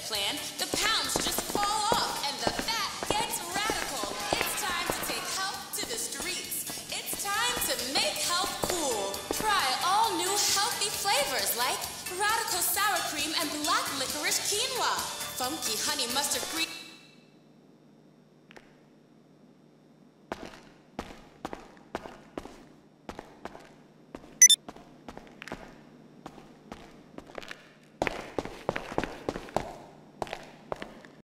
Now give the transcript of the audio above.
plan, the pounds just fall off and the fat gets radical. It's time to take health to the streets. It's time to make health cool. Try all new healthy flavors like radical sour cream and black licorice quinoa, funky honey mustard green.